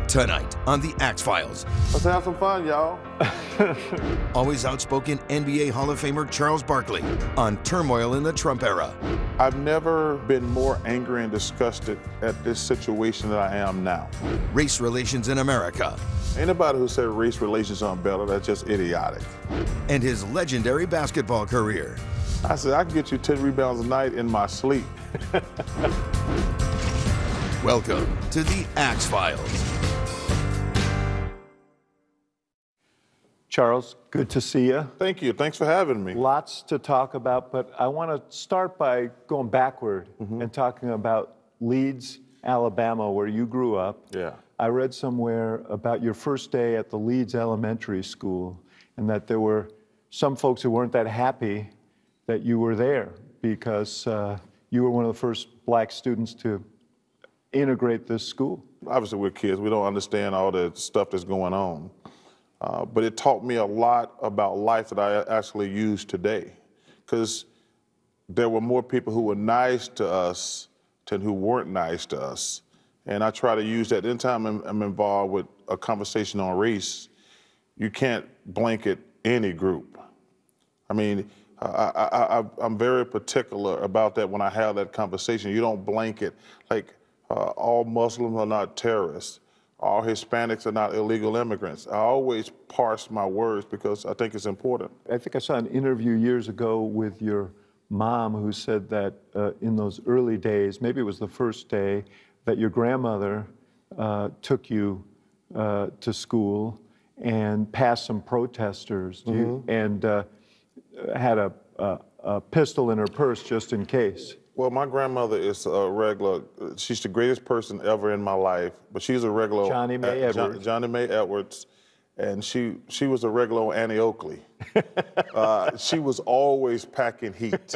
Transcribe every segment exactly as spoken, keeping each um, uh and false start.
Tonight on The Axe Files. Let's have some fun, y'all. Always outspoken N B A Hall of Famer Charles Barkley on turmoil in the Trump era. I've never been more angry and disgusted at this situation than I am now. Race relations in America. Anybody who said race relations aren't better, that's just idiotic. And his legendary basketball career. I said, I can get you ten rebounds a night in my sleep. Welcome to The Axe Files. Charles, good to see you. Thank you. Thanks for having me. Lots to talk about, but I want to start by going backward mm-hmm. and talking about Leeds, Alabama, where you grew up. Yeah. I read somewhere about your first day at the Leeds Elementary School and that there were some folks who weren't that happy that you were there because uh, you were one of the first black students to integrate this school. Obviously, we're kids. We don't understand all the stuff that's going on. Uh, but it taught me a lot about life that I actually use today, because there were more people who were nice to us than who weren't nice to us. And I try to use that. Anytime I'm, I'm involved with a conversation on race, you can't blanket any group. I mean, I, I, I, I'm very particular about that when I have that conversation. You don't blanket, like uh, all Muslims are not terrorists. All Hispanics are not illegal immigrants. I always parse my words because I think it's important. I think I saw an interview years ago with your mom who said that uh, in those early days, maybe it was the first day, that your grandmother uh, took you uh, to school and passed some protesters mm-hmm. you, and uh, had a, a, a pistol in her purse just in case. Well, my grandmother is a regular. She's the greatest person ever in my life, but she's a regular. Johnny Mae uh, Edwards. John, Johnny Mae Edwards, and she she was a regular Annie Oakley. uh, she was always packing heat.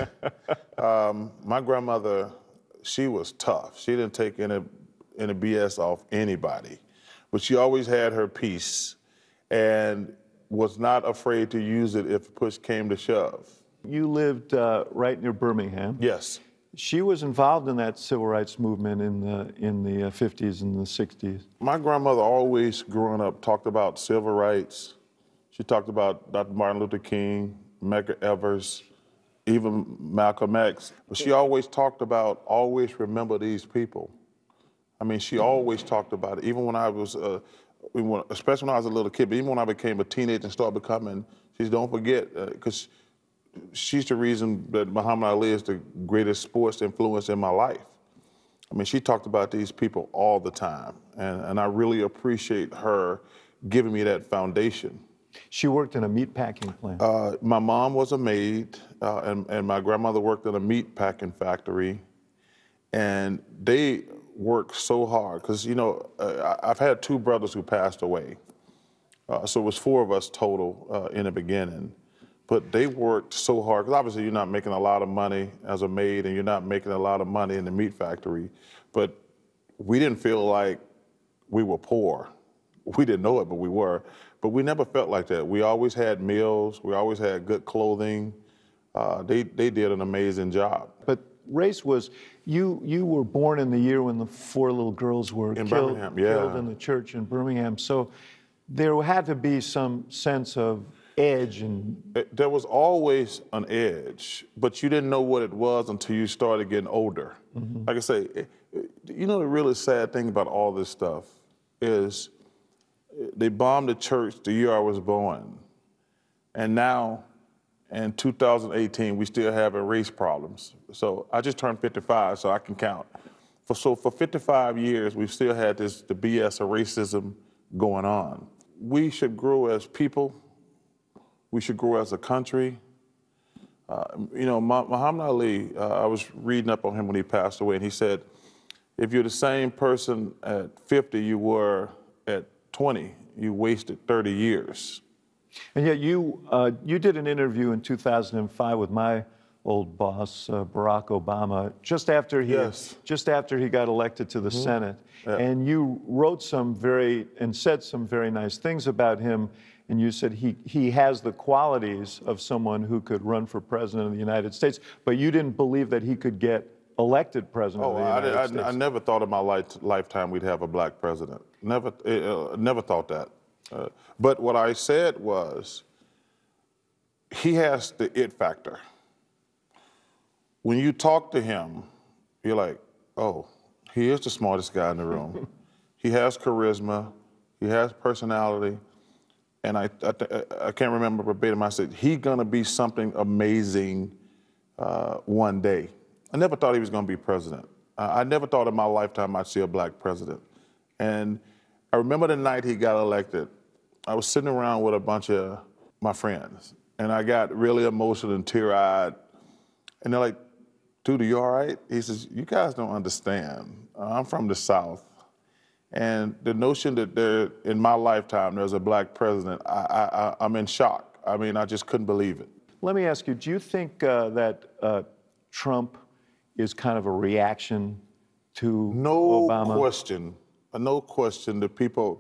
Um, my grandmother, she was tough. She didn't take any any B S off anybody, but she always had her piece, and was not afraid to use it if push came to shove. You lived uh, right near Birmingham. Yes. She was involved in that civil rights movement in the in the fifties and the sixties. My grandmother always, growing up, talked about civil rights. She talked about Doctor Martin Luther King, Medgar Evers, even Malcolm X. But she always talked about, always remember these people. I mean, she always talked about it, even when I was, uh, especially when I was a little kid, but even when I became a teenager and started becoming, she said, don't forget, because uh, she's the reason that Muhammad Ali is the greatest sports influence in my life. I mean, she talked about these people all the time, and, and I really appreciate her giving me that foundation. She worked in a meat packing plant. Uh, my mom was a maid, uh, and, and my grandmother worked in a meat packing factory, and they worked so hard, because, you know, uh, I've had two brothers who passed away, uh, so it was four of us total uh, in the beginning. But they worked so hard, because obviously you're not making a lot of money as a maid and you're not making a lot of money in the meat factory. But we didn't feel like we were poor. We didn't know it, but we were. But we never felt like that. We always had meals. We always had good clothing. Uh, they, they did an amazing job. But race was, you you were born in the year when the four little girls were in killed, Birmingham, yeah. killed in the church in Birmingham. So there had to be some sense of edge and it, there was always an edge, but you didn't know what it was until you started getting older. Mm-hmm. Like I say, it, it, you know the really sad thing about all this stuff is they bombed the church the year I was born, and now in two thousand eighteen we still having race problems. So I just turned fifty-five, so I can count. For so for fifty-five years we've still had this the B S of racism going on. We should grow as people. We should grow as a country. Uh, you know, Muhammad Ali, uh, I was reading up on him when he passed away, and he said, if you're the same person at fifty you were at twenty, you wasted thirty years. And yet you, uh, you did an interview in two thousand five with my old boss, uh, Barack Obama, just after he, yes. just after he got elected to the mm-hmm. Senate. Yeah. And you wrote some very, and said some very nice things about him. And you said he, he has the qualities of someone who could run for president of the United States, but you didn't believe that he could get elected president Oh, of the I, United I, States. I never thought in my life, lifetime we'd have a black president. Never, uh, never thought that. Uh, but what I said was, he has the it factor. When you talk to him, you're like, oh, he is the smartest guy in the room. He has charisma, he has personality, and I, I, I can't remember verbatim, I said, he's gonna be something amazing uh, one day. I never thought he was gonna be president. Uh, I never thought in my lifetime I'd see a black president. And I remember the night he got elected, I was sitting around with a bunch of my friends, and I got really emotional and teary-eyed, and they're like, dude, are you all right? He says, you guys don't understand. Uh, I'm from the South, and the notion that there, in my lifetime, there's a black president, I, I, I'm in shock. I mean, I just couldn't believe it. Let me ask you, do you think uh, that uh, Trump is kind of a reaction to No Obama? question, uh, no question that people,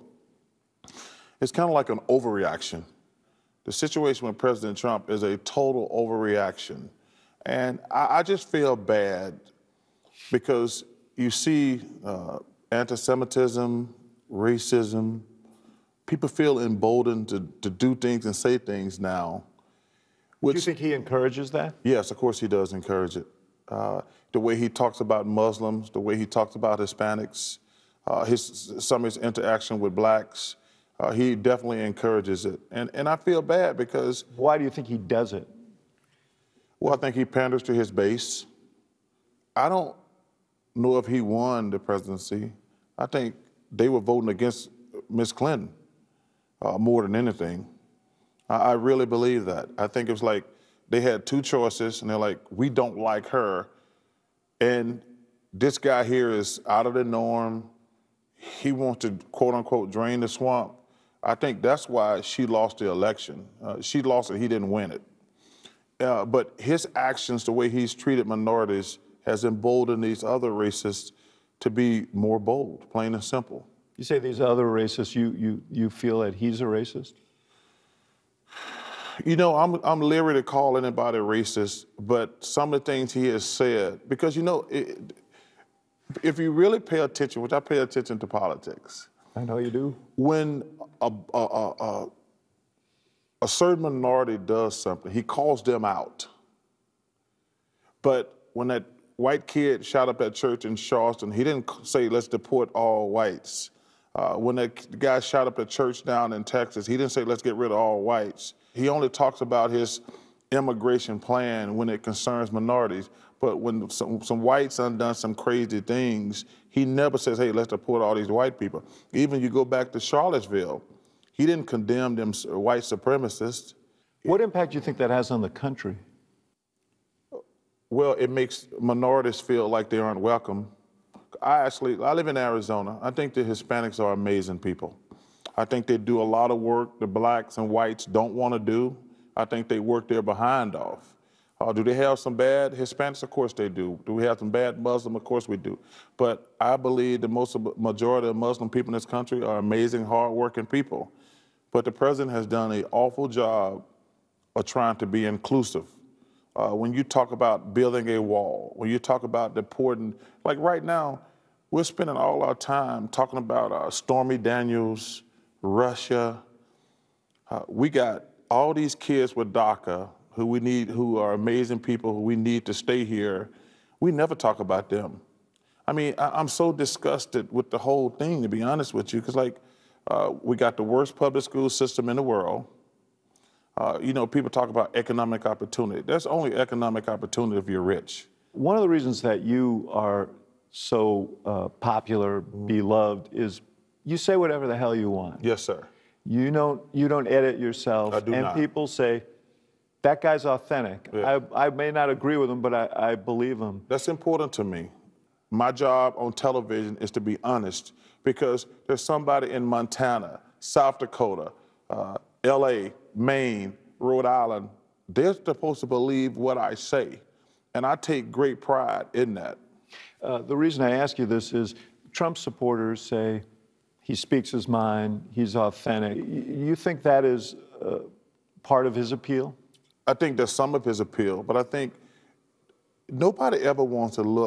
it's kind of like an overreaction. The situation with President Trump is a total overreaction. And I, I just feel bad because you see uh, anti-Semitism, racism, people feel emboldened to, to do things and say things now. Which, Do you think he encourages that? Yes, of course he does encourage it. Uh, the way he talks about Muslims, the way he talks about Hispanics, uh, his, some of his interaction with blacks, uh, he definitely encourages it. And, and I feel bad because... Why do you think he does it? Well, I think he panders to his base. I don't know if he won the presidency. I think they were voting against Miz Clinton uh, more than anything. I, I really believe that. I think it was like they had two choices, and they're like, we don't like her, and this guy here is out of the norm. He wants to, quote unquote, drain the swamp. I think that's why she lost the election. Uh, she lost it, he didn't win it. Uh, but his actions, the way he's treated minorities, has emboldened these other racists to be more bold, plain and simple. You say these other racists, you, you, you feel that he's a racist? You know, I'm, I'm leery to call anybody racist, but some of the things he has said, because, you know, it, if you really pay attention, which I pay attention to politics. I know you do. When a, a, a, a a certain minority does something, he calls them out. But when that white kid shot up that church in Charleston, he didn't say, let's deport all whites. Uh, when that guy shot up the church down in Texas, he didn't say, let's get rid of all whites. He only talks about his immigration plan when it concerns minorities. But when some, some whites have done some crazy things, he never says, hey, let's deport all these white people. Even you go back to Charlottesville, he didn't condemn them white supremacists. What impact do you think that has on the country? Well, it makes minorities feel like they aren't welcome. I actually, I live in Arizona. I think the Hispanics are amazing people. I think they do a lot of work the blacks and whites don't want to do. I think they work their behind off. Uh, do they have some bad Hispanics? Of course they do. Do we have some bad Muslim? Of course we do. But I believe the most majority of Muslim people in this country are amazing, hardworking people. But the president has done an awful job of trying to be inclusive. Uh, when you talk about building a wall, when you talk about deporting, like right now, we're spending all our time talking about uh, Stormy Daniels, Russia. Uh, we got all these kids with DACA who we need, who are amazing people who we need to stay here. We never talk about them. I mean, I, I'm so disgusted with the whole thing, to be honest with you, because like, uh, we got the worst public school system in the world. Uh, you know, people talk about economic opportunity. There's only economic opportunity if you're rich. One of the reasons that you are so uh, popular, beloved, is you say whatever the hell you want. Yes, sir. You don't, you don't edit yourself. I do and not. people say, that guy's authentic. Yeah. I, I may not agree with him, but I, I believe him. That's important to me. My job on television is to be honest, because there's somebody in Montana, South Dakota, uh, L A, Maine, Rhode Island, they're supposed to believe what I say. And I take great pride in that. Uh, the reason I ask you this is Trump supporters say he speaks his mind, he's authentic. Y- you think that is uh, part of his appeal? I think there's some of his appeal, but I think nobody ever wants to look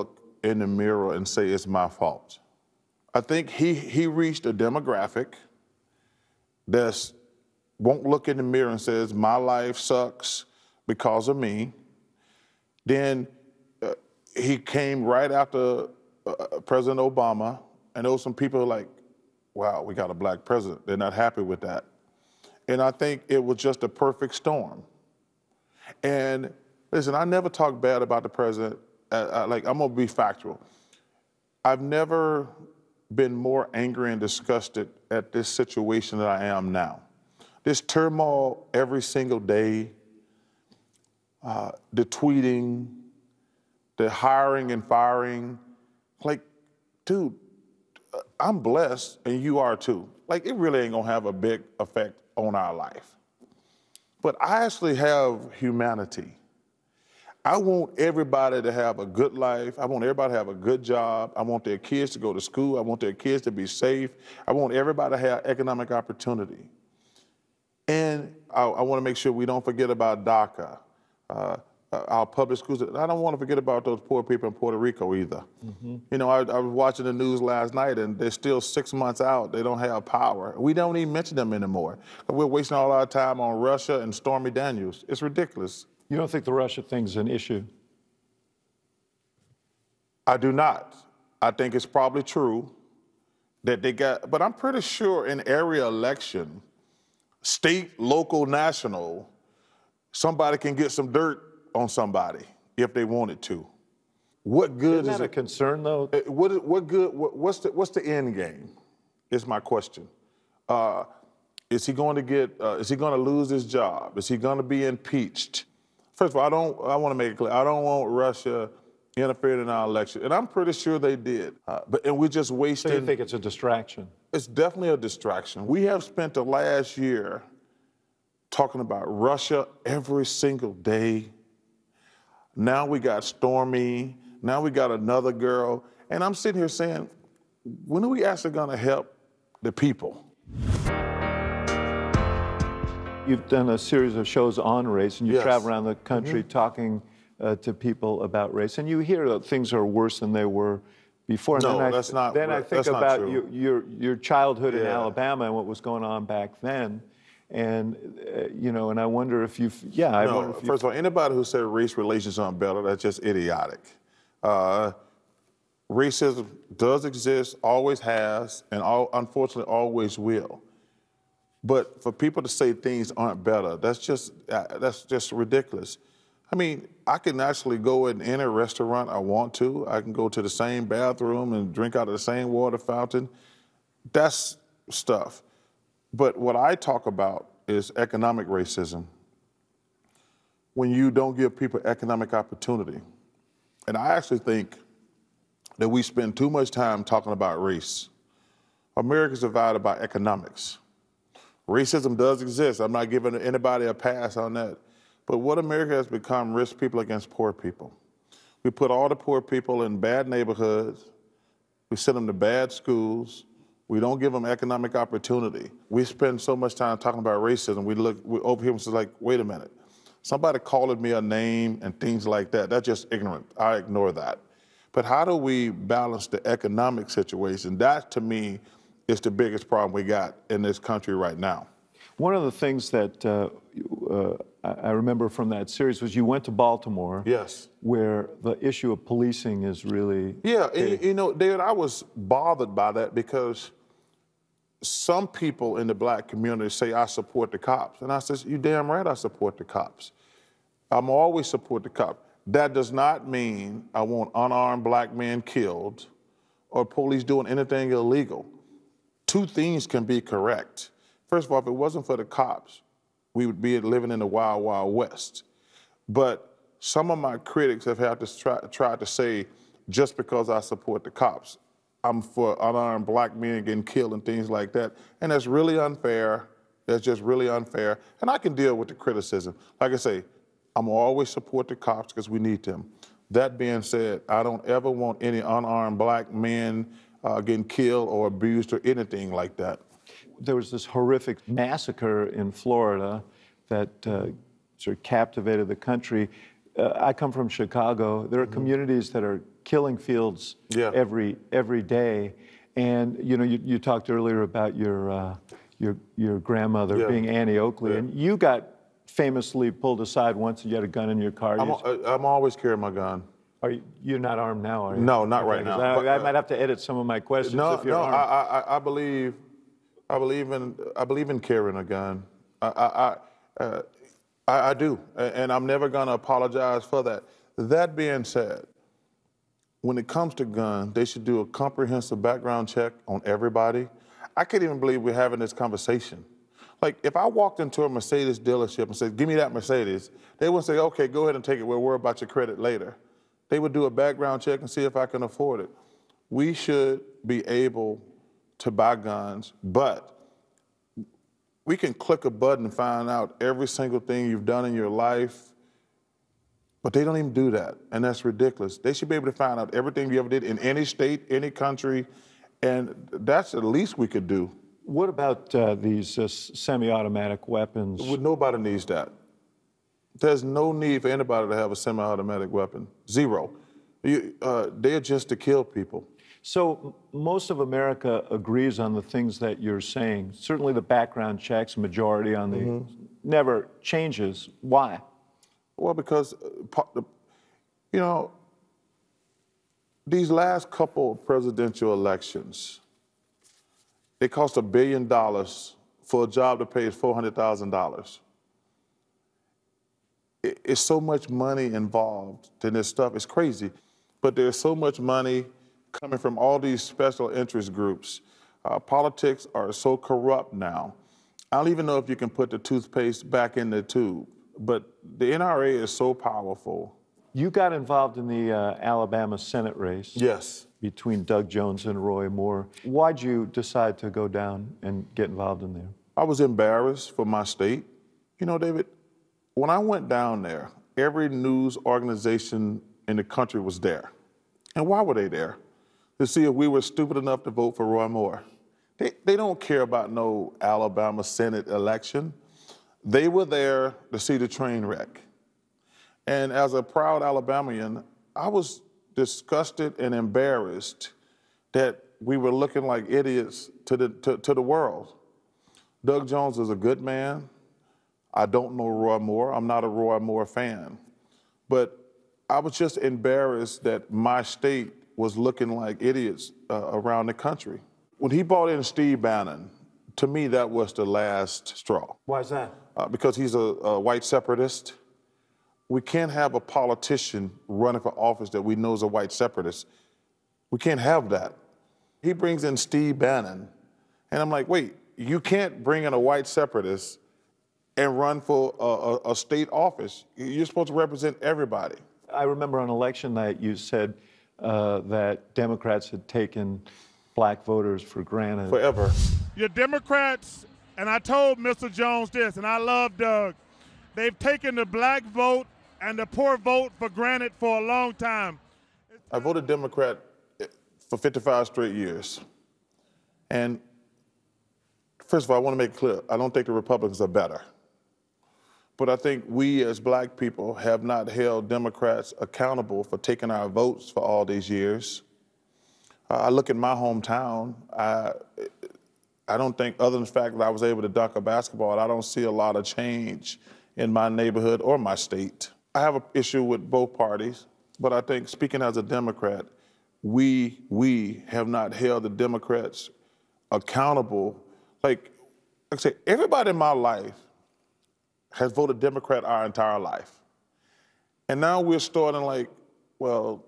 in the mirror and say it's my fault. I think he, he reached a demographic that won't look in the mirror and says, my life sucks because of me. Then uh, he came right after uh, President Obama, and there were some people like, wow, we got a black president. They're not happy with that. And I think it was just a perfect storm. And listen, I never talk bad about the president. Uh, uh, like, I'm gonna be factual. I've never been more angry and disgusted at this situation than I am now. This turmoil every single day, uh, the tweeting, the hiring and firing, like, dude, I'm blessed and you are too. Like, it really ain't gonna have a big effect on our life. But I actually have humanity. I want everybody to have a good life. I want everybody to have a good job. I want their kids to go to school. I want their kids to be safe. I want everybody to have economic opportunity. And I, I want to make sure we don't forget about DACA, uh, our public schools. I don't want to forget about those poor people in Puerto Rico either. Mm-hmm. You know, I, I was watching the news last night, and they're still six months out. They don't have power. We don't even mention them anymore. We're wasting all our time on Russia and Stormy Daniels. It's ridiculous. You don't think the Russia thing's an issue? I do not. I think it's probably true that they got, but I'm pretty sure in every election, state, local, national, somebody can get some dirt on somebody if they wanted to. What good Isn't is that a it? concern, though? What, what good? What, what's the what's the end game? Is my question. Uh, is he going to get? Uh, is he going to lose his job? Is he going to be impeached? First of all, I don't. I want to make it clear. I don't want Russia interfering in our election, and I'm pretty sure they did. Uh, but and we're just wasting. So you think it's a distraction? It's definitely a distraction. We have spent the last year talking about Russia every single day. Now we got Stormy. Now we got another girl. And I'm sitting here saying, when are we actually going to help the people? You've done a series of shows on race, and you Yes. travel around the country Mm-hmm. talking uh, to people about race, and you hear that things are worse than they were before. And No, then I, that's not Then I right. think That's not about true. your, your your childhood in Yeah. Alabama and what was going on back then, and uh, you know, and I wonder if you've yeah, I No, wonder if you first of all, anybody who said race relations aren't better, that's just idiotic. Uh, racism does exist, always has, and all, unfortunately always will. But for people to say things aren't better, that's just uh, that's just ridiculous. I mean, I can actually go in any restaurant I want to. I can go to the same bathroom and drink out of the same water fountain. That's stuff. But what I talk about is economic racism. When you don't give people economic opportunity. And I actually think that we spend too much time talking about race. America's divided by economics. Racism does exist. I'm not giving anybody a pass on that. But what America has become, rich people against poor people. We put all the poor people in bad neighborhoods. We send them to bad schools. We don't give them economic opportunity. We spend so much time talking about racism. We look we over here and say, like, wait a minute. Somebody calling me a name and things like that, that's just ignorant. I ignore that. But how do we balance the economic situation? That, to me, is the biggest problem we got in this country right now. One of the things that uh, uh, I remember from that series was you went to Baltimore. Yes. Where the issue of policing is really Yeah, and, big. you know, David, I was bothered by that because some people in the black community say I support the cops. And I says, you damn right I support the cops. I'm always support the cops. That does not mean I want unarmed black men killed or police doing anything illegal. Two things can be correct. First of all, if it wasn't for the cops, we would be living in the wild, wild west. But some of my critics have had to try, try to say, just because I support the cops, I'm for unarmed black men getting killed and things like that. And that's really unfair. That's just really unfair. And I can deal with the criticism. Like I say, I'm always support the cops because we need them. That being said, I don't ever want any unarmed black men uh, getting killed or abused or anything like that. There was this horrific massacre in Florida that uh, sort of captivated the country. uh, I come from Chicago. There are mm-hmm. communities that are killing fields yeah. every every day. And you know, you, you talked earlier about your uh, your your grandmother yeah. being Annie Oakley, yeah. and you got famously pulled aside once and you had a gun in your car. I'm, you, I'm always carrying my gun. Are you, you're not armed now, are you? No, not okay, right now. I, but, I might have to edit some of my questions no, if you're no, armed. I, I, I believe, I believe in, I believe in carrying a gun. I, I, I, uh, I, I do, and I'm never going to apologize for that. That being said, when it comes to guns, they should do a comprehensive background check on everybody. I can't even believe we're having this conversation. Like, if I walked into a Mercedes dealership and said, give me that Mercedes, they wouldn't say, okay, go ahead and take it. We'll worry about your credit later. They would do a background check and see if I can afford it. We should be able to buy guns, but we can click a button and find out every single thing you've done in your life, but they don't even do that, and that's ridiculous. They should be able to find out everything you ever did in any state, any country, and that's the least we could do. What about uh, these uh, semi-automatic weapons? Well, nobody needs that. There's no need for anybody to have a semi-automatic weapon. Zero. You, uh, they're just to kill people. So most of America agrees on the things that you're saying. Certainly the background checks, majority on the, mm-hmm. never changes. Why? Well, because, uh, you know, these last couple of presidential elections, it cost a billion dollars for a job that pays four hundred thousand dollars. It's so much money involved in this stuff. It's crazy. But there's so much money coming from all these special interest groups. Uh, politics are so corrupt now. I don't even know if you can put the toothpaste back in the tube. But the N R A is so powerful. You got involved in the uh, Alabama Senate race. Yes. Between Doug Jones and Roy Moore. Why'd you decide to go down and get involved in there? I was embarrassed for my state. You know, David, when I went down there, every news organization in the country was there. And why were they there? To see if we were stupid enough to vote for Roy Moore. They, they don't care about no Alabama Senate election. They were there to see the train wreck. And as a proud Alabamian, I was disgusted and embarrassed that we were looking like idiots to the, to, to the world. Doug Jones is a good man. I don't know Roy Moore. I'm not a Roy Moore fan. But I was just embarrassed that my state was looking like idiots uh, around the country. When he brought in Steve Bannon, to me, that was the last straw. Why is that? Uh, because he's a, a white separatist. We can't have a politician running for office that we know is a white separatist. We can't have that. He brings in Steve Bannon, and I'm like, wait, you can't bring in a white separatist and run for a, a, a state office. You're supposed to represent everybody. I remember on election night you said uh, that Democrats had taken black voters for granted. Forever. You're Democrats, and I told Mister Jones this, and I love Doug. They've taken the black vote and the poor vote for granted for a long time. I voted Democrat for fifty-five straight years. And first of all, I want to make it clear, I don't think the Republicans are better. But I think we as black people have not held Democrats accountable for taking our votes for all these years. Uh, I look at my hometown, I, I don't think, other than the fact that I was able to dunk a basketball, I don't see a lot of change in my neighborhood or my state. I have an issue with both parties, but I think, speaking as a Democrat, we, we have not held the Democrats accountable. Like, like I say, everybody in my life has voted Democrat our entire life. And now we're starting like, well,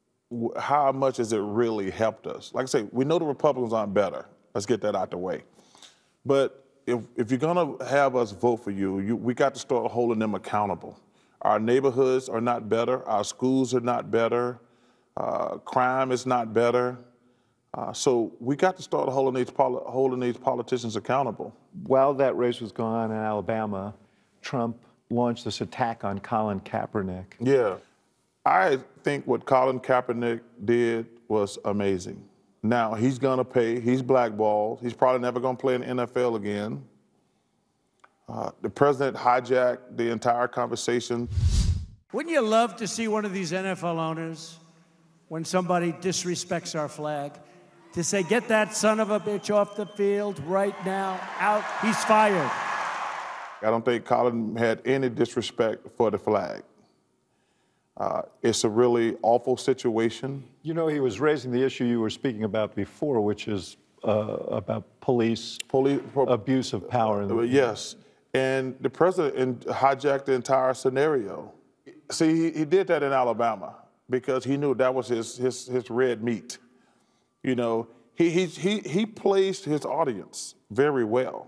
how much has it really helped us? Like I say, we know the Republicans aren't better. Let's get that out the way. But if, if you're gonna have us vote for you, you, we got to start holding them accountable. Our neighborhoods are not better. Our schools are not better. Uh, crime is not better. Uh, so we got to start holding these, holding these politicians accountable. While that race was going on in Alabama, Trump launched this attack on Colin Kaepernick. Yeah. I think what Colin Kaepernick did was amazing. Now, he's going to pay. He's blackballed. He's probably never going to play in the N F L again. Uh, the president hijacked the entire conversation. Wouldn't you love to see one of these N F L owners, when somebody disrespects our flag, to say, get that son of a bitch off the field right now, out, he's fired? I don't think Colin had any disrespect for the flag. Uh, it's a really awful situation. You know, he was raising the issue you were speaking about before, which is uh, about police, police abuse of power. Uh, yes, and the president hijacked the entire scenario. See, he, he did that in Alabama because he knew that was his, his, his red meat. You know, he, he, he, he placed his audience very well.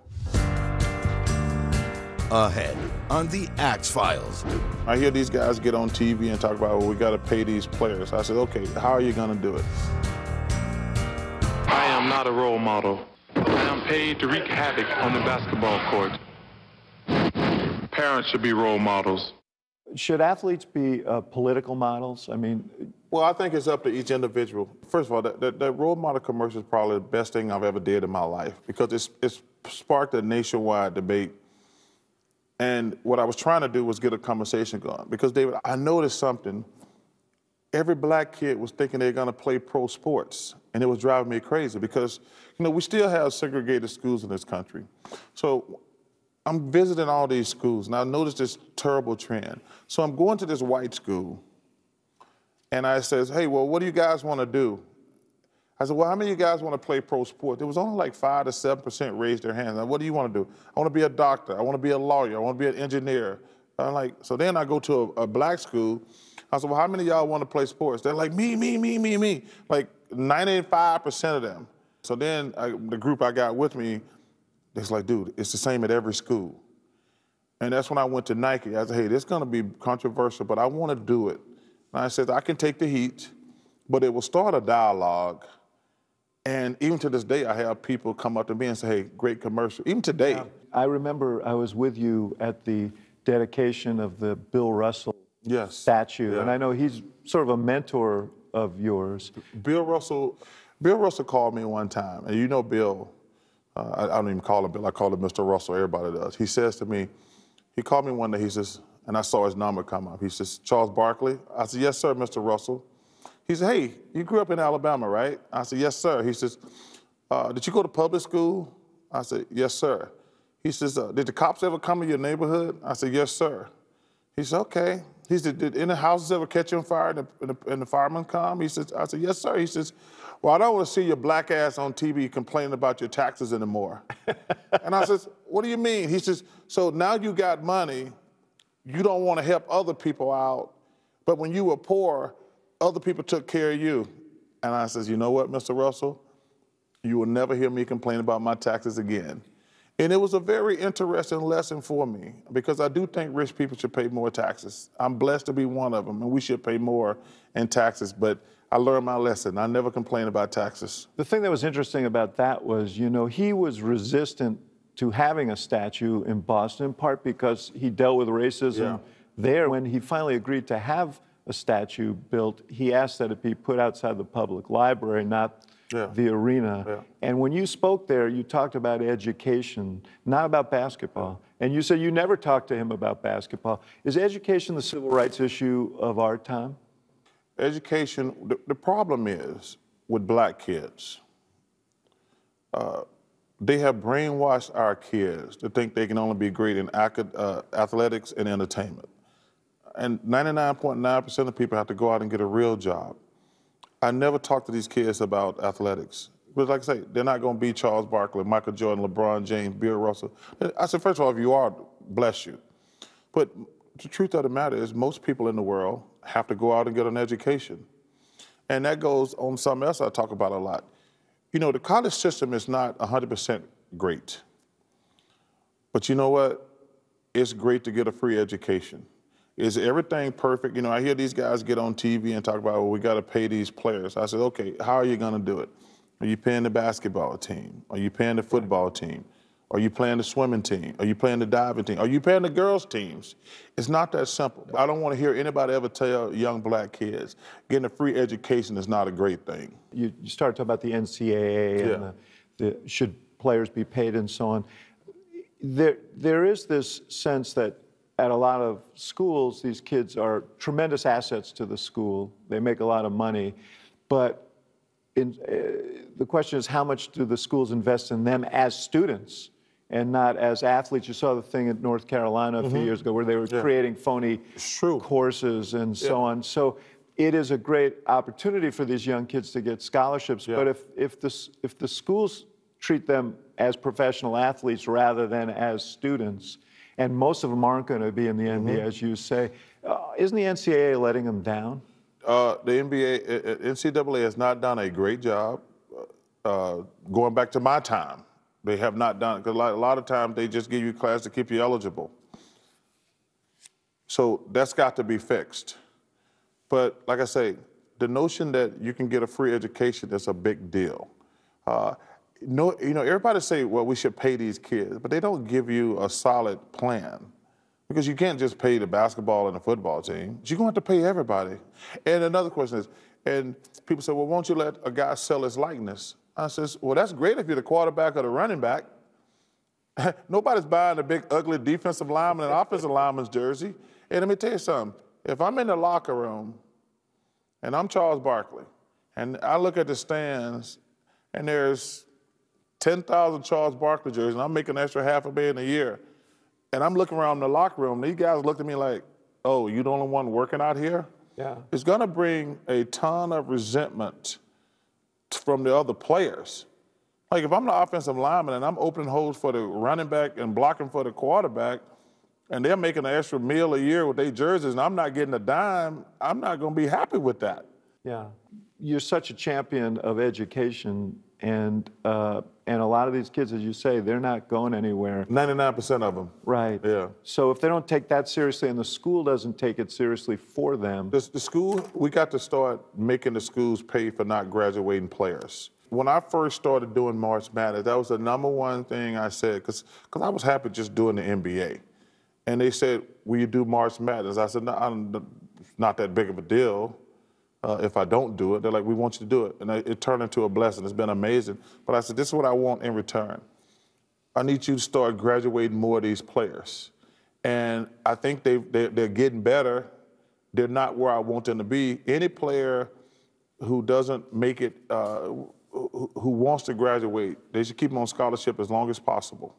Ahead on the Axe Files. I hear these guys get on T V and talk about, well, we got to pay these players. I said, okay, how are you going to do it? I am not a role model. I am paid to wreak havoc on the basketball court. Parents should be role models. Should athletes be uh, political models? I mean, well, I think it's up to each individual. First of all, that, that, that role model commercial is probably the best thing I've ever did in my life because it's, it's sparked a nationwide debate. And what I was trying to do was get a conversation going. Because, David, I noticed something. Every black kid was thinking they're going to play pro sports. And it was driving me crazy because, you know, we still have segregated schools in this country. So I'm visiting all these schools, and I noticed this terrible trend. So I'm going to this white school, and I says, hey, well, what do you guys want to do? I said, well, how many of you guys want to play pro sport? There was only like five to seven percent raised their hands. Now, what do you want to do? I want to be a doctor. I want to be a lawyer. I want to be an engineer. I'm like, so then I go to a, a black school. I said, well, how many of y'all want to play sports? They're like, me, me, me, me, me. Like ninety-five percent of them. So then I, the group I got with me, it's like, dude, it's the same at every school. And that's when I went to Nike. I said, hey, this is going to be controversial, but I want to do it. And I said, I can take the heat, but it will start a dialogue. And even to this day, I have people come up to me and say, hey, great commercial. Even today. Yeah. I remember I was with you at the dedication of the Bill Russell yes. statue. Yeah. And I know he's sort of a mentor of yours. Bill Russell, Bill Russell called me one time. And you know Bill, uh, I, I don't even call him Bill, I call him Mister Russell, everybody does. He says to me, he called me one day, he says, and I saw his number come up. He says, Charles Barkley? I said, yes, sir, Mister Russell. He said, hey, you grew up in Alabama, right? I said, yes, sir. He says, uh, did you go to public school? I said, yes, sir. He says, uh, did the cops ever come to your neighborhood? I said, yes, sir. He said, okay. He said, did any houses ever catch on fire and the, and the, and the firemen come? He says, I said, yes, sir. He says, well, I don't want to see your black ass on T V complaining about your taxes anymore. And I says, what do you mean? He says, so now you got money, you don't want to help other people out, but when you were poor, other people took care of you. And I says, you know what, Mister Russell? You will never hear me complain about my taxes again. And it was a very interesting lesson for me because I do think rich people should pay more taxes. I'm blessed to be one of them, and we should pay more in taxes, but I learned my lesson. I never complain about taxes. The thing that was interesting about that was, you know, he was resistant to having a statue in Boston, in part because he dealt with racism yeah. there. When he finally agreed to have a statue built, he asked that it be put outside the public library, not yeah. the arena. Yeah. And when you spoke there, you talked about education, not about basketball. And you said you never talked to him about basketball. Is education the civil rights issue of our time? Education, the, the problem is with black kids, uh, they have brainwashed our kids to think they can only be great in acad uh, athletics and entertainment. And ninety-nine point nine percent of people have to go out and get a real job. I never talk to these kids about athletics. But like I say, they're not going to be Charles Barkley, Michael Jordan, LeBron James, Bill Russell. I said, first of all, if you are, bless you. But the truth of the matter is most people in the world have to go out and get an education. And that goes on something else I talk about a lot. You know, the college system is not one hundred percent great. But you know what? It's great to get a free education. Is everything perfect? You know, I hear these guys get on T V and talk about, well, we got to pay these players. I said, okay, how are you going to do it? Are you paying the basketball team? Are you paying the football team? Are you playing the swimming team? Are you playing the diving team? Are you paying the girls' teams? It's not that simple. I don't want to hear anybody ever tell young black kids getting a free education is not a great thing. You, you started talking about the N C double A and yeah. the, the, should players be paid and so on. There, there is this sense that at a lot of schools, these kids are tremendous assets to the school. They make a lot of money. But in, uh, the question is, how much do the schools invest in them as students and not as athletes? You saw the thing at North Carolina a mm-hmm. few years ago where they were yeah. creating phony courses and so yeah. on. So it is a great opportunity for these young kids to get scholarships. Yeah. But if, if, the, if the schools treat them as professional athletes rather than as students, and most of them aren't going to be in the N B A, mm-hmm. as you say, uh, isn't the N C double A letting them down? Uh, the N B A, uh, N C double A has not done a great job. Uh, going back to my time, they have not done, because a lot, a lot of times they just give you class to keep you eligible. So that's got to be fixed. But like I say, the notion that you can get a free education is a big deal. Uh, no, you know, everybody say, well, we should pay these kids, but they don't give you a solid plan. Because you can't just pay the basketball and the football team. You're going to have to pay everybody. And another question is, and people say, well, won't you let a guy sell his likeness? I says, well, that's great if you're the quarterback or the running back. Nobody's buying a big, ugly defensive lineman and offensive lineman's jersey. And let me tell you something. If I'm in the locker room and I'm Charles Barkley, and I look at the stands and there's ten thousand Charles Barkley jerseys, and I'm making an extra half a million a year, and I'm looking around the locker room, these guys look at me like, oh, you the only one working out here? Yeah. It's going to bring a ton of resentment from the other players. Like, if I'm the offensive lineman and I'm opening holes for the running back and blocking for the quarterback, and they're making an extra meal a year with their jerseys, and I'm not getting a dime, I'm not going to be happy with that. Yeah. You're such a champion of education, and uh, and a lot of these kids, as you say, they're not going anywhere. ninety-nine percent of them. Right. Yeah. So if they don't take that seriously and the school doesn't take it seriously for them. The, the school, we got to start making the schools pay for not graduating players. When I first started doing March Madness, that was the number one thing I said, because because I was happy just doing the N B A. And they said, will you do March Madness? I said, no, I'm not that big of a deal. Uh, if I don't do it, they're like, we want you to do it. And it, it turned into a blessing. It's been amazing. But I said, this is what I want in return. I need you to start graduating more of these players. And I think they, they, they're getting better. They're not where I want them to be. Any player who doesn't make it, uh, who, who wants to graduate, they should keep them on scholarship as long as possible.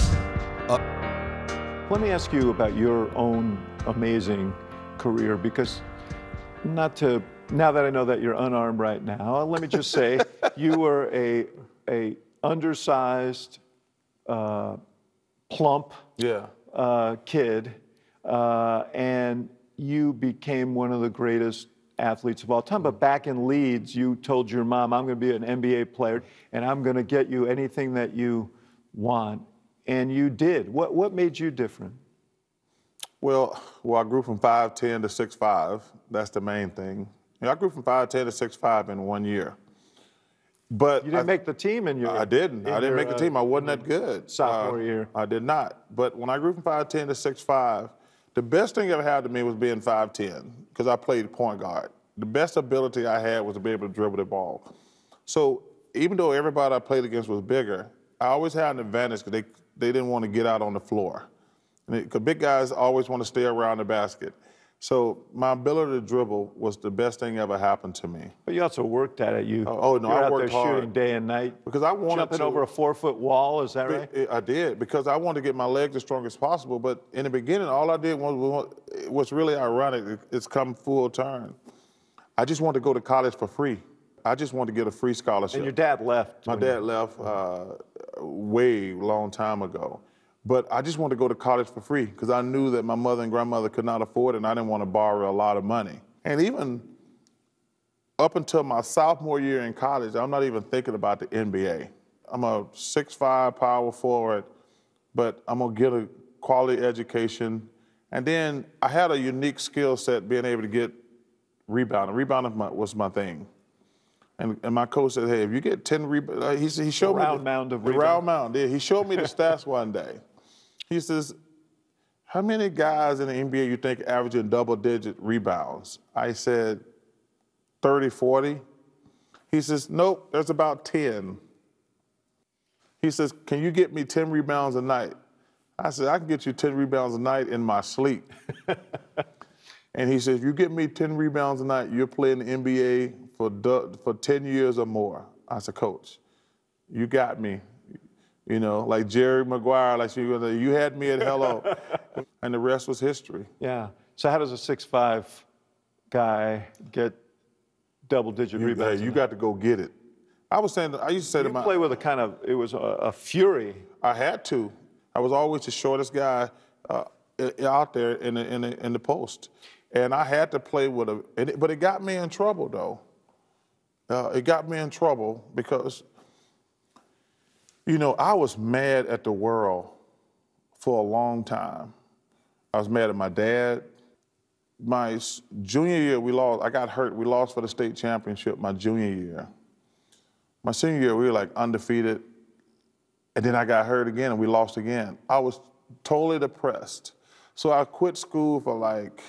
Uh, let me ask you about your own amazing career, because not to Now that I know that you're unarmed right now, let me just say you were a, a undersized, uh, plump yeah. uh, kid, uh, and you became one of the greatest athletes of all time. But back in Leeds, you told your mom, I'm going to be an N B A player, and I'm going to get you anything that you want. And you did. What, what made you different? Well, well, I grew from five ten to six five. That's the main thing. You know, I grew from five ten to six five in one year. But you didn't I, make the team in your I didn't. I didn't your, make the team. I wasn't that good. Sophomore uh, year. I did not. But when I grew from five ten to six five, the best thing that ever happened to me was being five ten, because I played point guard. The best ability I had was to be able to dribble the ball. So even though everybody I played against was bigger, I always had an advantage because they, they didn't want to get out on the floor. Because big guys always want to stay around the basket. So my ability to dribble was the best thing ever happened to me. But you also worked at it. You, oh, oh no, you're I out worked there hard. shooting day and night. Because I wanted Jumping to. over a four-foot wall, is that right? I did, because I wanted to get my legs as strong as possible. But in the beginning, all I did was, what's really ironic, it's come full turn. I just wanted to go to college for free. I just wanted to get a free scholarship. And your dad left. My dad left uh, way long time ago. But I just wanted to go to college for free because I knew that my mother and grandmother could not afford it, and I didn't want to borrow a lot of money. And even up until my sophomore year in college, I'm not even thinking about the N B A. I'm a six five power forward, but I'm going to get a quality education. And then I had a unique skill set being able to get rebounding. Rebounding was my thing. And, and my coach said, hey, if you get ten rebounds, uh, he, he showed a me round the, mound of the rebound. round mound. Yeah, he showed me the stats one day. He says, how many guys in the N B A you think averaging double-digit rebounds? I said, thirty, forty. He says, nope, there's about ten. He says, can you get me ten rebounds a night? I said, I can get you ten rebounds a night in my sleep. And he said, if you get me ten rebounds a night, you're playing the N B A for, for ten years or more. I said, Coach, you got me. You know, like Jerry Maguire, like you, you had me at hello. And the rest was history. Yeah. So how does a six five guy get double-digit You, rebounds? hey, you got to go get it. I was saying, I used to say you to my... play with a kind of, it was a, a fury. I had to. I was always the shortest guy uh, out there in the, in, the, in the post. And I had to play with a... And it, but it got me in trouble, though. Uh, it got me in trouble because, you know, I was mad at the world for a long time. I was mad at my dad. My junior year, we lost. I got hurt. We lost for the state championship my junior year. My senior year, we were like undefeated. And then I got hurt again and we lost again. I was totally depressed. So I quit school for like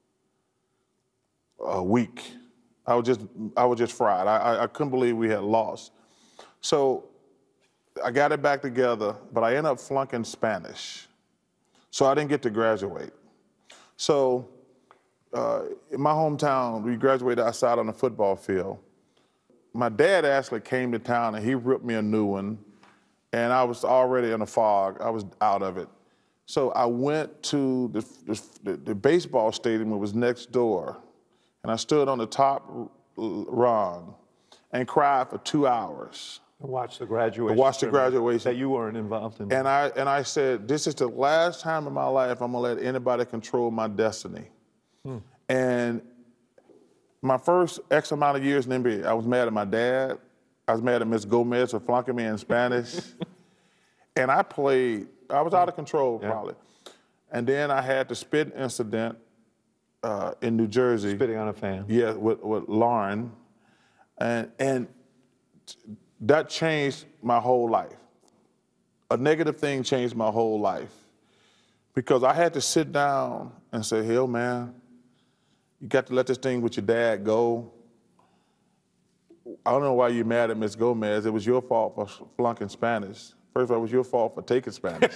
a week. I was just, I was just fried. I, I couldn't believe we had lost. So I got it back together, but I ended up flunking Spanish. So I didn't get to graduate. So uh, in my hometown, we graduated outside on the football field. My dad actually came to town and he ripped me a new one. And I was already in a fog. I was out of it. So I went to the, the, the baseball stadium. It was next door. And I stood on the top rung and cried for two hours. Watch the graduation. To watch the graduation. That you weren't involved in. And I, and I said, this is the last time in my life I'm gonna let anybody control my destiny. Hmm. And my first X amount of years in the N B A, I was mad at my dad. I was mad at Miss Gomez for flunking me in Spanish. And I played, I was out of control yeah. probably. And then I had the spit incident uh, in New Jersey. Spitting on a fan. Yeah, with, with Lauren. And, and that changed my whole life. A negative thing changed my whole life. Because I had to sit down and say, hell, man, you got to let this thing with your dad go. I don't know why you're mad at Miss Gomez. It was your fault for flunking Spanish. First of all, it was your fault for taking Spanish.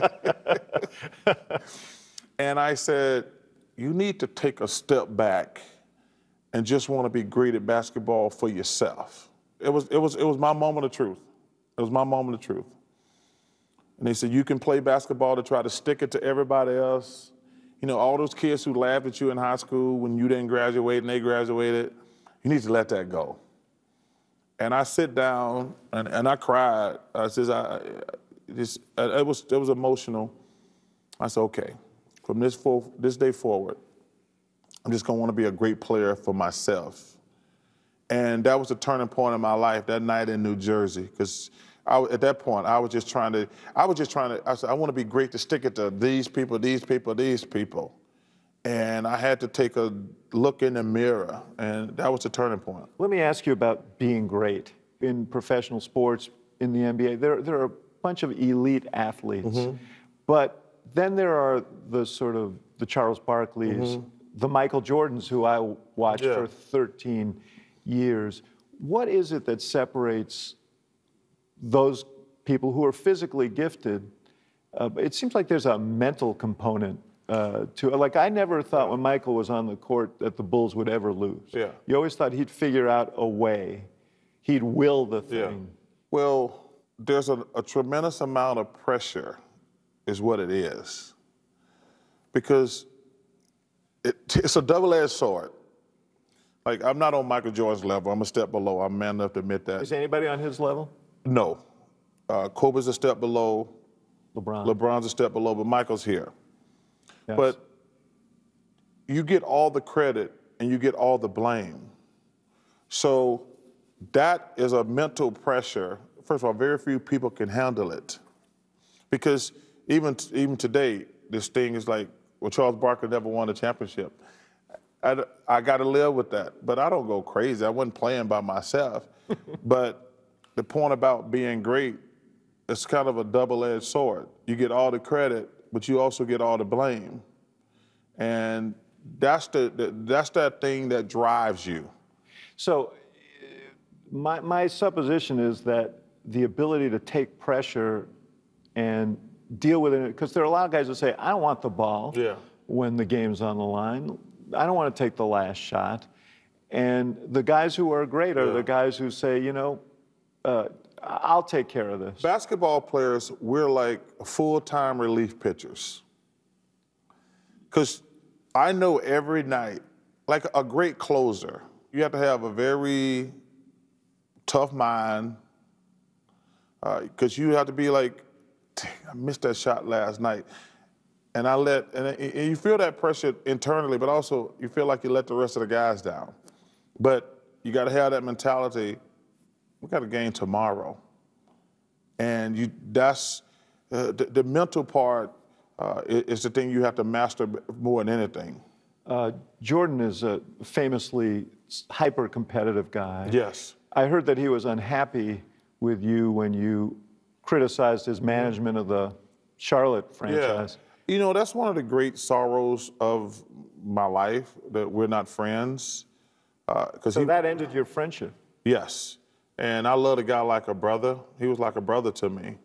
And I said, you need to take a step back and just want to be great at basketball for yourself. It was, it was, it was my moment of truth. It was my moment of truth. And they said, you can play basketball to try to stick it to everybody else. You know, all those kids who laughed at you in high school when you didn't graduate and they graduated, you need to let that go. And I sit down and, and I cried. I says, I, this, it was, it was emotional. I said, okay, from this, for, this day forward, I'm just gonna wanna be a great player for myself. And that was the turning point in my life, that night in New Jersey, because at that point, I was just trying to, I was just trying to, I said, I wanna be great to stick it to these people, these people, these people. And I had to take a look in the mirror, and that was the turning point. Let me ask you about being great. In professional sports, in the N B A, there, there are a bunch of elite athletes, mm-hmm. but then there are the sort of the Charles Barkleys, mm-hmm. the Michael Jordans, who I watched yeah. for thirteen years. What is it that separates those people who are physically gifted? Uh, it seems like there's a mental component Uh, to like I never thought when Michael was on the court that the Bulls would ever lose. Yeah. You always thought he'd figure out a way. He'd will the thing. Yeah. Well, there's a, a tremendous amount of pressure is what it is. Because it, it's a double-edged sword. Like, I'm not on Michael Jordan's level. I'm a step below. I'm man enough to admit that. Is anybody on his level? No. Uh, Kobe's a step below. LeBron. LeBron's a step below, but Michael's here. Yes. But you get all the credit and you get all the blame. So that is a mental pressure. First of all, very few people can handle it. Because even, even today, this thing is like, well, Charles Barkley never won a championship. I, I got to live with that. But I don't go crazy. I wasn't playing by myself. But the point about being great, it's kind of a double-edged sword. You get all the credit, but you also get all the blame. And that's, the, the, that's that thing that drives you. So my, my supposition is that the ability to take pressure and deal with it? Because there are a lot of guys that say, I don't want the ball Yeah. when the game's on the line. I don't want to take the last shot. And the guys who are great are Yeah. the guys who say, you know, uh, I'll take care of this. Basketball players, we're like full-time relief pitchers. Because I know every night, like a great closer, you have to have a very tough mind, because uh, you have to be like, dang, I missed that shot last night. And I let, and, and you feel that pressure internally, but also you feel like you let the rest of the guys down. But you got to have that mentality, we got a game tomorrow. And you, that's, uh, the, the mental part uh, is, is the thing you have to master more than anything. Uh, Jordan is a famously hyper-competitive guy. Yes. I heard that he was unhappy with you when you criticized his management of the Charlotte franchise. Yeah. You know, that's one of the great sorrows of my life, that we're not friends. Uh, So he, that ended your friendship? Yes. And I loved a guy like a brother. He was like a brother to me.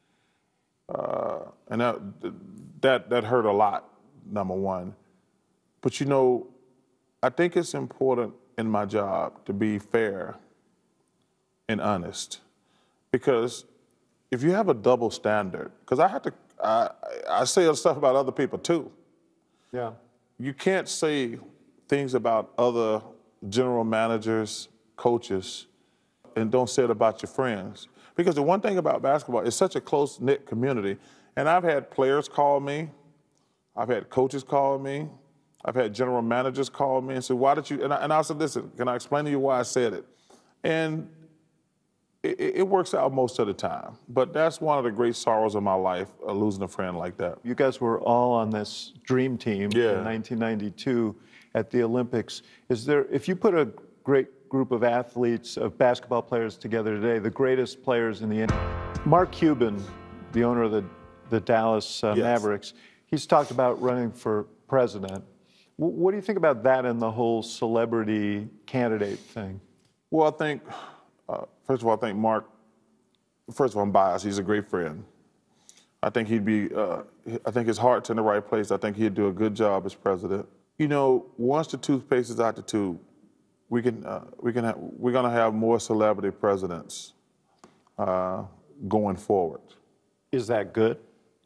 Uh, and that, that, that hurt a lot, number one. But you know, I think it's important in my job to be fair and honest. Because if you have a double standard, because I have to, I, I say stuff about other people too. Yeah. You can't say things about other general managers, coaches, and don't say it about your friends. Because the one thing about basketball, it's such a close-knit community. And I've had players call me, I've had coaches call me, I've had general managers call me and say, why did you, and I, and I said, listen, can I explain to you why I said it? And it, it works out most of the time. But that's one of the great sorrows of my life, uh, losing a friend like that. You guys were all on this dream team Yeah. in nineteen ninety-two at the Olympics. Is there, if you put a great group of athletes, of basketball players together today, the greatest players in the N B A, Mark Cuban, the owner of the, the Dallas uh, Yes. Mavericks, he's talked about running for president. W- what do you think about that and the whole celebrity candidate thing? Well, I think, uh, first of all, I think Mark, first of all, I'm biased. He's a great friend. I think he'd be, uh, I think his heart's in the right place. I think he'd do a good job as president. You know, once the toothpaste is out the tube, we can, uh, we can, ha- we're gonna have more celebrity presidents uh, going forward. Is that good?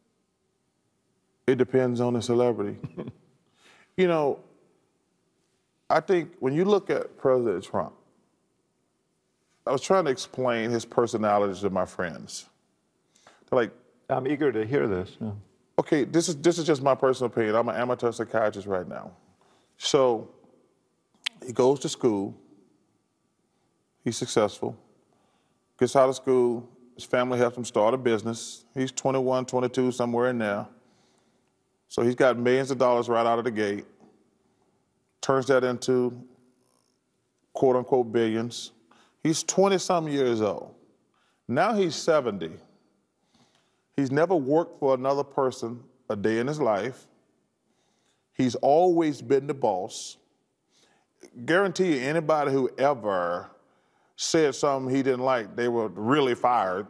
It depends on the celebrity. You know, I think when you look at President Trump, I was trying to explain his personality to my friends. They're like, I'm eager to hear this. Yeah. okay, this is this is just my personal opinion. I'm an amateur psychiatrist right now. So he goes to school, he's successful, gets out of school, his family helps him start a business. He's twenty-one, twenty-two, somewhere in there. So he's got millions of dollars right out of the gate, turns that into quote unquote billions. He's twenty-some years old. Now he's seventy. He's never worked for another person a day in his life. He's always been the boss. Guarantee you, anybody who ever said something he didn't like, they were really fired.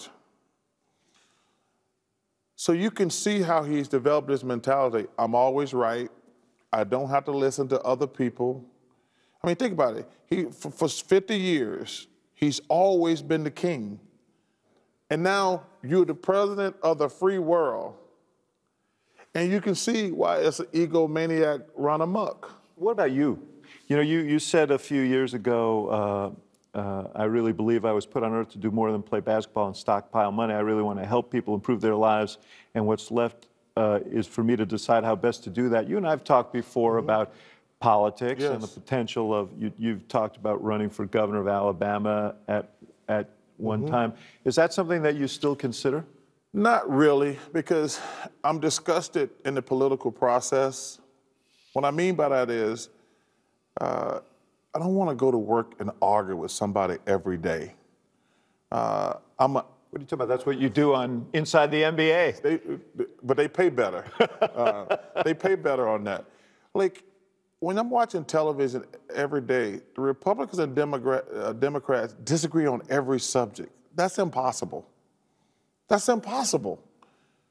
So you can see how he's developed this mentality. I'm always right. I don't have to listen to other people. I mean, think about it. He, for, for fifty years, he's always been the king. And now you're the president of the free world. And you can see why it's an egomaniac run amok. What about you? You know, you, you said a few years ago, uh, uh, I really believe I was put on earth to do more than play basketball and stockpile money. I really want to help people improve their lives, and what's left uh, is for me to decide how best to do that. You and I have talked before mm-hmm. about politics Yes. and the potential of, you, you've talked about running for governor of Alabama at, at one mm-hmm. time. Is that something that you still consider? Not really, because I'm disgusted in the political process. What I mean by that is, uh, I don't want to go to work and argue with somebody every day. Uh, I'm a, what are you talking about? That's what you do on Inside the N B A. They, but they pay better. uh, they pay better on that. Like, when I'm watching television every day, the Republicans and Democrat, uh, Democrats disagree on every subject. That's impossible. That's impossible.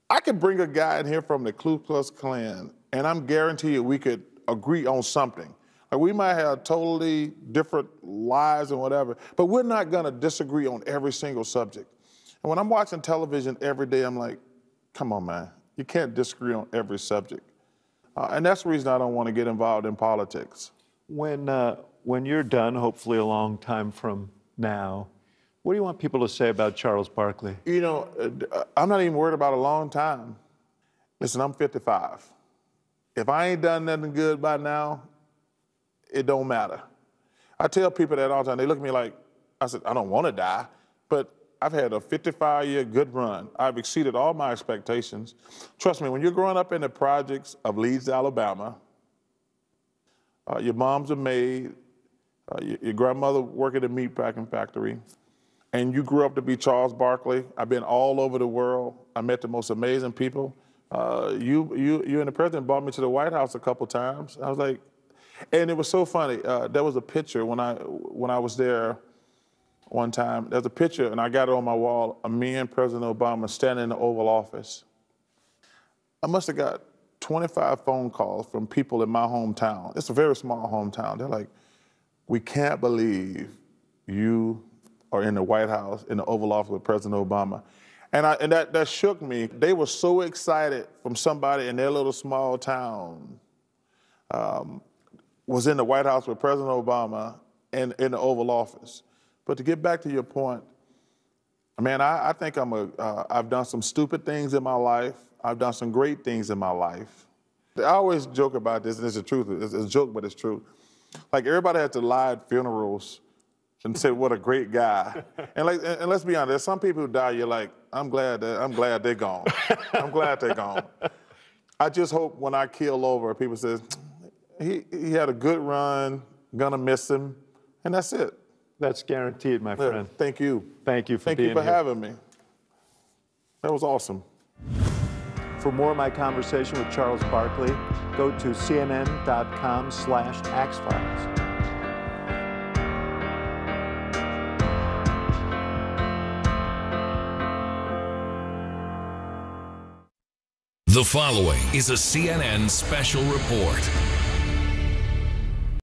I could bring a guy in here from the Ku Klux Klan, and I'm guaranteed you we could agree on something. Like we might have totally different lives and whatever, but we're not gonna disagree on every single subject. And when I'm watching television every day, I'm like, come on, man, you can't disagree on every subject. Uh, and that's the reason I don't want to get involved in politics. When, uh, when you're done, hopefully a long time from now, what do you want people to say about Charles Barkley? You know, uh, I'm not even worried about a long time. Listen, I'm fifty-five. If I ain't done nothing good by now, it don't matter. I tell people that all the time. They look at me like, I said, I don't want to die, but I've had a fifty-five year good run. I've exceeded all my expectations. Trust me, when you're growing up in the projects of Leeds, Alabama, uh, your mom's a maid, uh, your, your grandmother worked at a meat packing factory, and you grew up to be Charles Barkley. I've been all over the world. I met the most amazing people. Uh, you, you, you and the president brought me to the White House a couple times. I was like, and it was so funny. Uh, there was a picture when I, when I was there one time. There's a picture, and I got it on my wall, of me and President Obama standing in the Oval Office. I must have got twenty-five phone calls from people in my hometown. It's a very small hometown. They're like, we can't believe you are in the White House, in the Oval Office with President Obama. And, I, and that, that shook me. They were so excited from somebody in their little small town um, was in the White House with President Obama and in the Oval Office. But to get back to your point, man, I, I think I'm a, uh, I've done some stupid things in my life. I've done some great things in my life. I always joke about this, and it's the truth. It's, it's a joke, but it's true. Like, everybody has to lie at funerals and say, what a great guy. And, like, and, and let's be honest, there's some people who die, you're like, I'm glad that, I'm glad they're gone. I'm glad they're gone. I just hope when I keel over, people say, he, he had a good run, gonna miss him, and that's it. That's guaranteed, my friend. Yeah, thank you. Thank you for Thank being you for here. having me. That was awesome. For more of my conversation with Charles Barkley, go to cnn.com slash axfiles. The following is a C N N special report.